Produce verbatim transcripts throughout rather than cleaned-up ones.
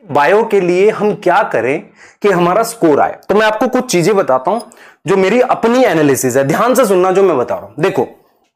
Bio के लिए हम क्या करें कि हमारा स्कोर आए। तो मैं आपको कुछ चीजें बताता हूं जो मेरी अपनी एनालिसिस है, ध्यान से सुनना जो मैं बता रहा हूं। देखो,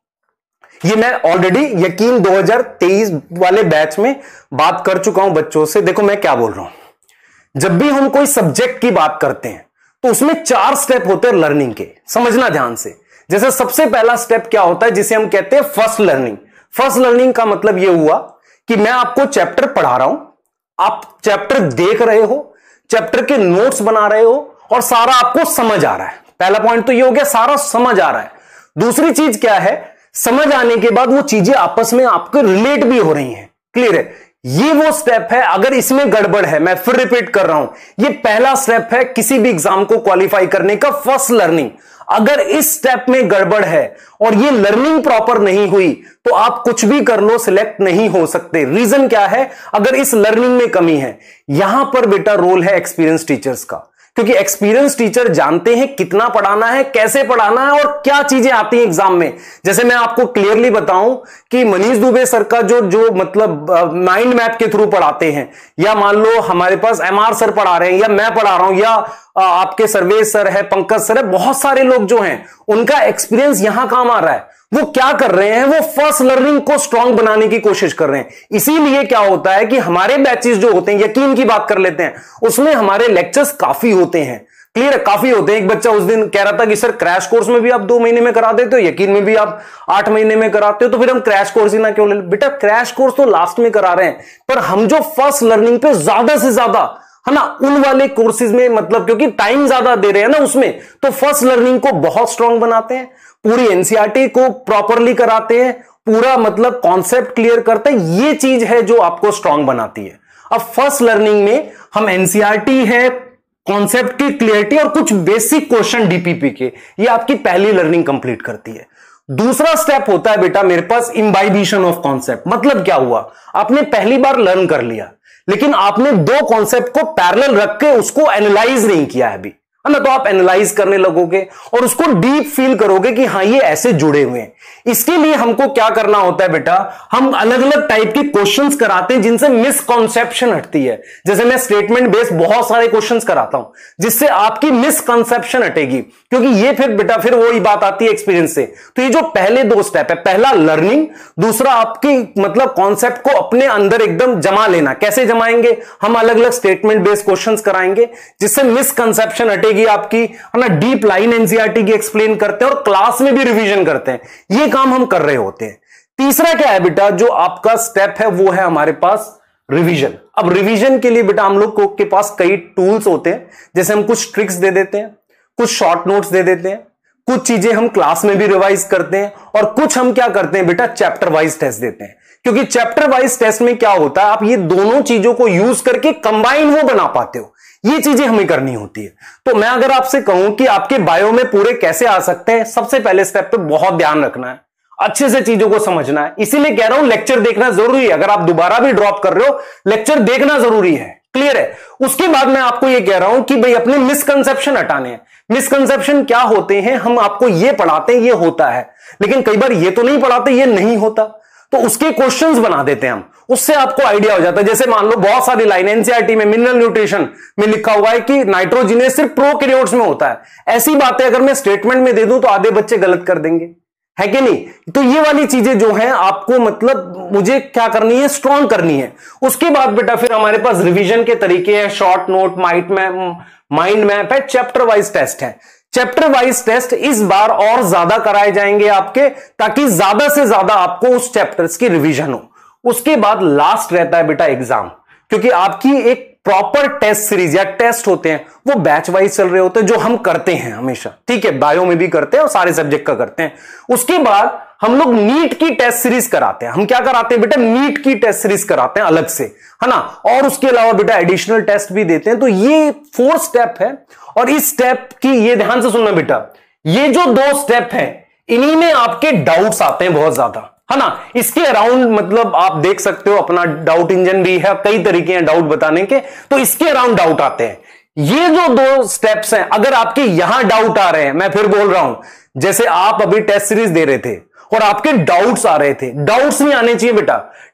ये मैं ऑलरेडी यकीन दो हज़ार तेईस वाले बैच में बात कर चुका हूं बच्चों से। देखो मैं क्या बोल रहा हूं, जब भी हम कोई सब्जेक्ट की बात करते हैं तो उसमें चार स्टेप होते हैं लर्निंग के, समझना ध्यान से। जैसे सबसे पहला स्टेप क्या होता है, जिसे हम कहते हैं फर्स्ट लर्निंग। फर्स्ट लर्निंग का मतलब यह हुआ कि मैं आपको चैप्टर पढ़ा रहा हूं, आप चैप्टर देख रहे हो, चैप्टर के नोट्स बना रहे हो और सारा आपको समझ आ रहा है। पहला पॉइंट तो यह हो गया, सारा समझ आ रहा है। दूसरी चीज क्या है, समझ आने के बाद वो चीजें आपस में आपको रिलेट भी हो रही हैं। क्लियर है? ये वो स्टेप है। अगर इसमें गड़बड़ है, मैं फिर रिपीट कर रहा हूं, ये पहला स्टेप है किसी भी एग्जाम को क्वालिफाई करने का, फर्स्ट लर्निंग। अगर इस स्टेप में गड़बड़ है और ये लर्निंग प्रॉपर नहीं हुई तो आप कुछ भी कर लो, सिलेक्ट नहीं हो सकते। रीजन क्या है? अगर इस लर्निंग में कमी है, यहां पर बेटा रोल है एक्सपीरियंस टीचर्स का, क्योंकि एक्सपीरियंस टीचर जानते हैं कितना पढ़ाना है, कैसे पढ़ाना है और क्या चीजें आती हैं एग्जाम में। जैसे मैं आपको क्लियरली बताऊं कि मनीष दुबे सर का जो जो मतलब माइंड मैप के थ्रू पढ़ाते हैं, या मान लो हमारे पास एमआर सर पढ़ा रहे हैं, या मैं पढ़ा रहा हूं, या आपके सर्वेश सर है, पंकज सर है, बहुत सारे लोग जो हैं उनका एक्सपीरियंस यहां काम आ रहा है। वो क्या कर रहे हैं? वो फर्स्ट लर्निंग को स्ट्रांग बनाने की कोशिश कर रहे हैं। इसीलिए क्या होता है कि हमारे बैचेस जो होते हैं, यकीन की बात कर लेते हैं, उसमें हमारे लेक्चर्स काफी होते हैं। क्लियर है? काफी होते हैं। एक बच्चा उस दिन कह रहा था कि सर क्रैश कोर्स में भी आप दो महीने में करा देते हो, यकीन में भी आप आठ महीने में कराते हो, तो फिर हम क्रैश कोर्स ही ना क्यों ले? बेटा क्रैश कोर्स तो लास्ट में करा रहे हैं, पर हम जो फर्स्ट लर्निंग पे ज्यादा से ज्यादा है ना, उन वाले कोर्सेज में, मतलब क्योंकि टाइम ज्यादा दे रहे हैं ना उसमें, तो फर्स्ट लर्निंग को बहुत स्ट्रांग बनाते हैं, पूरी एनसीईआरटी को प्रॉपरली कराते हैं, पूरा मतलब कॉन्सेप्ट क्लियर करते हैं। ये चीज है जो आपको स्ट्रांग बनाती है। अब फर्स्ट लर्निंग में हम एनसीईआरटी है, कॉन्सेप्ट की क्लियरिटी और कुछ बेसिक क्वेश्चन डीपीपी के, ये आपकी पहली लर्निंग कंप्लीट करती है। दूसरा स्टेप होता है बेटा मेरे पास इम्बाइबिशन ऑफ कॉन्सेप्ट। मतलब क्या हुआ, आपने पहली बार लर्न कर लिया, लेकिन आपने दो कॉन्सेप्ट को पैरेलल रख के उसको एनालाइज नहीं किया है अभी, है ना। तो आप एनालाइज करने लगोगे और उसको डीप फील करोगे कि हाँ ये ऐसे जुड़े हुए हैं। इसके लिए हमको क्या करना होता है बेटा, हम अलग अलग टाइप के क्वेश्चंस कराते हैं जिनसे मिसकॉन्सेप्शन हटती है। जैसे मैं स्टेटमेंट बेस्ड बहुत सारे क्वेश्चंस कराता हूं जिससे आपकी मिसकॉन्सेप्शन हटेगी, क्योंकि ये फिर बेटा फिर वही बात आती है एक्सपीरियंस से। तो ये जो पहले दो स्टेप है, पहला लर्निंग, दूसरा आपकी मतलब कॉन्सेप्ट को अपने अंदर एकदम जमा लेना। कैसे जमाएंगे? हम अलग अलग स्टेटमेंट बेस्ड क्वेश्चंस कराएंगे जिससे मिसकॉन्सेप्शन हटेगी आपकी, है ना। डीप लाइन एनसीईआरटी की एक्सप्लेन करते हैं और क्लास में भी रिवीजन करते हैं। ये काम हम कर रहे होते हैं। तीसरा क्या है बेटा, जो आपका स्टेप है वो है हमारे पास रिवीजन। अब रिवीजन के लिए बेटा हम लोग के पास कई टूल्स होते हैं। जैसे हम कुछ ट्रिक्स दे देते हैं, कुछ शॉर्ट नोट्स दे देते हैं, कुछ चीजें हम क्लास में भी रिवाइज करते हैं, और कुछ हम क्या करते हैं बेटा, चैप्टर वाइज टेस्ट देते हैं। क्योंकि चैप्टर वाइज टेस्ट में क्या होता है, आप ये दोनों चीजों को यूज करके कंबाइन वो बना पाते हो। ये चीजें हमें करनी होती है। तो मैं अगर आपसे कहूं कि आपके बायो में पूरे कैसे आ सकते हैं, सबसे पहले स्टेप पे बहुत ध्यान रखना है, अच्छे से चीजों को समझना है। इसीलिए कह रहा हूं लेक्चर देखना जरूरी है। अगर आप दोबारा भी ड्रॉप कर रहे हो, लेक्चर देखना जरूरी है। क्लियर है? उसके बाद मैं आपको यह कह रहा हूं कि भाई अपने मिसकंसेप्शन हटाने हैं। मिसकंसेप्शन क्या होते हैं? हम आपको ये पढ़ाते हैं ये होता है, लेकिन कई बार ये तो नहीं पढ़ाते ये नहीं होता, तो उसके क्वेश्चंस बना देते हैं हम, उससे आपको आइडिया हो जाता है। जैसे मान लो बहुत सारी लाइन एनसीईआरटी में मिनरल न्यूट्रिशन में लिखा हुआ है कि नाइट्रोजिनेस सिर्फ प्रोकैरियोट्स में होता है। ऐसी बातें अगर मैं स्टेटमेंट में दे दूं तो आधे बच्चे गलत कर देंगे, है कि नहीं। तो ये वाली चीजें जो है आपको मतलब मुझे क्या करनी है, स्ट्रॉन्ग करनी है। उसके बाद बेटा फिर हमारे पास रिवीजन के तरीके हैं, short note, mind map, mind map है, चैप्टर वाइज टेस्ट है। चैप्टर वाइज टेस्ट इस बार और ज्यादा कराए जाएंगे आपके, ताकि ज्यादा से ज्यादा आपको उस चैप्टर्स की रिवीजन हो। उसके बाद लास्ट रहता है बेटा एग्जाम, क्योंकि आपकी एक प्रॉपर टेस्ट सीरीज या टेस्ट होते हैं वो बैच वाइज चल रहे होते हैं, जो हम करते हैं हमेशा। ठीक है, बायो में भी करते हैं और सारे सब्जेक्ट का करते हैं। उसके बाद हम लोग नीट की टेस्ट सीरीज कराते हैं। हम क्या कराते हैं बेटा, नीट की टेस्ट सीरीज कराते हैं अलग से, है ना। और उसके अलावा बेटा एडिशनल टेस्ट भी देते हैं। तो ये फोर स्टेप है, और इस स्टेप की ये ध्यान से सुनना बेटा, ये जो दो स्टेप है इन्हीं में आपके डाउट्स आते हैं बहुत ज्यादा, है ना। इसके अराउंड मतलब आप देख सकते हो अपना डाउट इंजन भी है, कई तरीके हैं डाउट बताने के, तो इसके अराउंड डाउट आते हैं। ये जो दो स्टेप्स हैं, अगर आपके यहां डाउट आ रहे हैं, मैं फिर बोल रहा हूं, जैसे आप अभी टेस्ट सीरीज दे रहे थे और आपके डाउट्स आ रहे थे, डाउट्स नहीं आने चाहिए बेटा।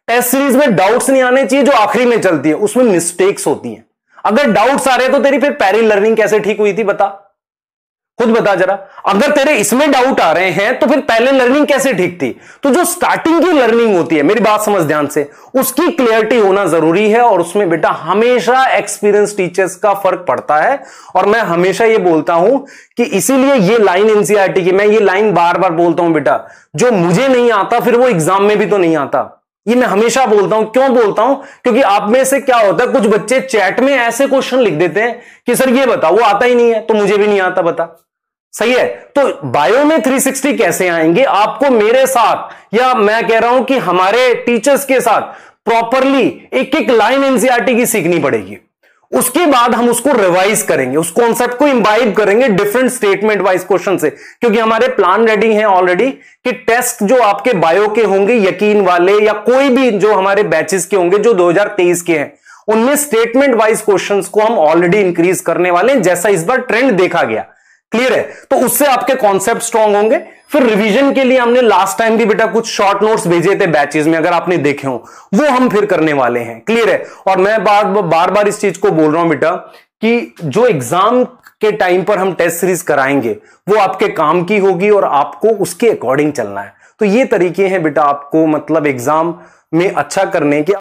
टेस्ट सीरीज में डाउट्स नहीं आने चाहिए जो आखिरी में चलती है, उसमें मिस्टेक्स होती हैं। अगर डाउट्स आ रहे हैं तो तेरी फिर पैरेलल लर्निंग कैसे ठीक हुई थी बता, खुद बता जरा। अगर तेरे इसमें डाउट आ रहे हैं तो फिर पहले लर्निंग कैसे ठीक थी? तो जो स्टार्टिंग की लर्निंग होती है, मेरी बात समझ ध्यान से, उसकी क्लियरिटी होना जरूरी है। और उसमें बेटा हमेशा एक्सपीरियंस टीचर्स का फर्क पड़ता है। और मैं हमेशा ये बोलता हूं कि इसीलिए ये लाइन एनसीईआरटी की, मैं ये लाइन बार बार बोलता हूं बेटा, जो मुझे नहीं आता फिर वो एग्जाम में भी तो नहीं आता। ये मैं हमेशा बोलता हूं। क्यों बोलता हूं? क्योंकि आप में से क्या होता है, कुछ बच्चे चैट में ऐसे क्वेश्चन लिख देते हैं कि सर ये बता, वो आता ही नहीं है, तो मुझे भी नहीं आता, बता। सही है। तो बायो में थ्री सिक्सटी कैसे आएंगे? आपको मेरे साथ, या मैं कह रहा हूं कि हमारे टीचर्स के साथ प्रॉपरली एक एक लाइन एनसीईआरटी की सीखनी पड़ेगी। उसके बाद हम उसको रिवाइज करेंगे, उस कॉन्सेप्ट को इंबाइब करेंगे डिफरेंट स्टेटमेंट वाइज क्वेश्चन से। क्योंकि हमारे प्लान रेडी हैं ऑलरेडी कि टेस्ट जो आपके बायो के होंगे, यकीन वाले या कोई भी जो हमारे बैचेस के होंगे जो दो हज़ार तेईस के हैं, उनमें स्टेटमेंट वाइज क्वेश्चंस को हम ऑलरेडी इंक्रीज करने वाले हैं, जैसा इस बार ट्रेंड देखा गया। क्लियर है? तो उससे आपके कॉन्सेप्ट स्ट्रांग होंगे। फिर रिवीजन के लिए हमने लास्ट टाइम भी बेटा कुछ शॉर्ट नोट्स भेजे थे बैचेस में, अगर आपने देखे हो, वो हम फिर करने वाले हैं। क्लियर है? और मैं बार बार बार इस चीज को बोल रहा हूं बेटा कि जो एग्जाम के टाइम पर हम टेस्ट सीरीज कराएंगे वो आपके काम की होगी और आपको उसके अकॉर्डिंग चलना है। तो ये तरीके हैं बेटा आपको मतलब एग्जाम में अच्छा करने के।